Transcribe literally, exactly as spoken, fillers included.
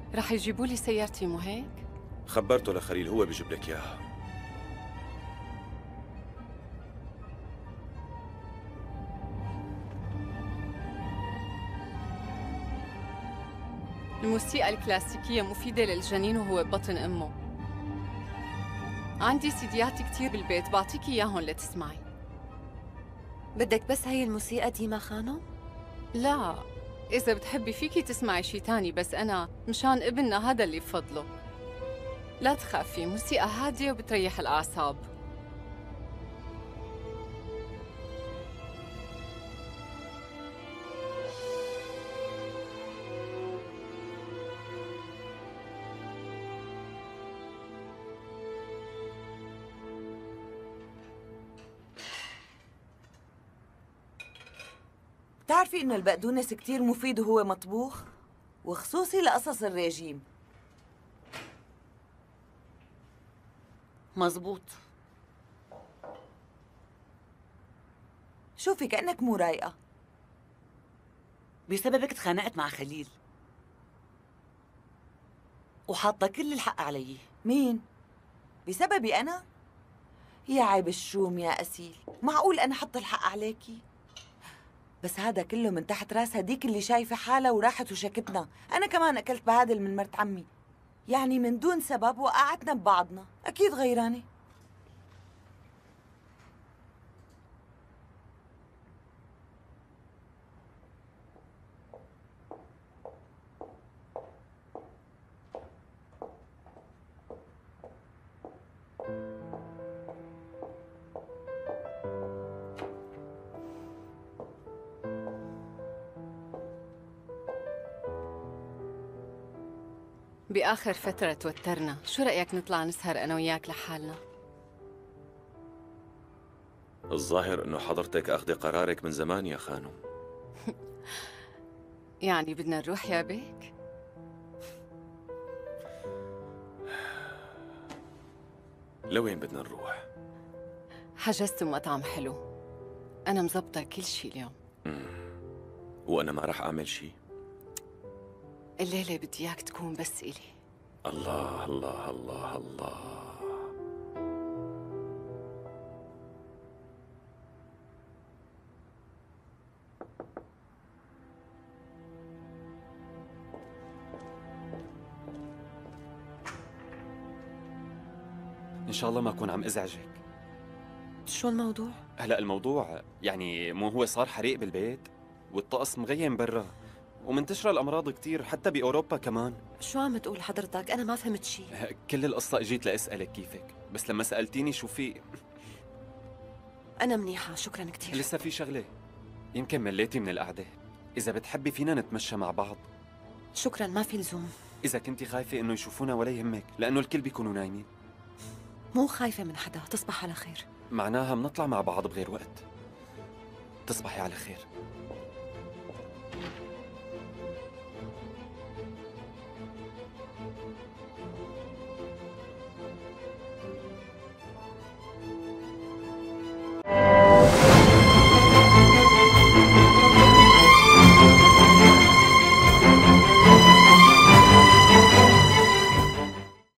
رح يجيبوا لي سيارتي مو هيك؟ خبرته لخليل، هو بيجيب لك اياها. الموسيقى الكلاسيكية مفيدة للجنين وهو ببطن أمه. عندي سيديات كتير بالبيت، بعطيك إياهم لتسمعي. بدك بس هي الموسيقى ديما خانم؟ لا، إذا بتحبي فيكي تسمعي شي تاني، بس أنا مشان ابننا هذا اللي بفضله. لا تخافي، موسيقى هادية وبتريح الأعصاب. بتعرفي إنه البقدونس كتير مفيد وهو مطبوخ؟ وخصوصي لقصص الرجيم. مزبوط. شوفي كأنك مو رايقة. بسببك تخانقت مع خليل وحاطة كل الحق علي. مين؟ بسببي أنا؟ يا عيب الشوم يا أسيل، معقول أنا حط الحق عليكي؟ بس هذا كله من تحت راس هديك اللي شايفة حالها وراحت وشكتنا. أنا كمان أكلت بهادل من مرت عمي، يعني من دون سبب وقعتنا ببعضنا. أكيد غيرانة. بآخر فترة توترنا، شو رأيك نطلع نسهر أنا وياك لحالنا؟ الظاهر انه حضرتك اخذ قرارك من زمان يا خانم. يعني بدنا نروح يا بيك؟ لوين بدنا نروح؟ حجزت مطعم حلو، أنا مزبطة كل شي اليوم. مم. وأنا ما رح أعمل شي؟ الليلة بدي إياك تكون بس إلي. الله الله الله الله. إن شاء الله ما أكون عم أزعجك. شو الموضوع؟ هلأ الموضوع يعني مو هو صار حريق بالبيت والطقس مغيم برا ومنتشرة الأمراض كتير حتى بأوروبا كمان. شو عم تقول حضرتك؟ أنا ما فهمت شي. كل القصة اجيت لأسألك كيفك، بس لما سألتيني شو في. أنا منيحة شكراً كتير. لسه في شغلة، يمكن مليتي من القعدة. إذا بتحبي فينا نتمشى مع بعض. شكراً ما في لزوم. إذا كنتي خايفة إنه يشوفونا ولا يهمك، لأنه الكل بيكونوا نايمين. مو خايفة من حدا، تصبح على خير. معناها منطلع مع بعض بغير وقت. تصبحي على خير.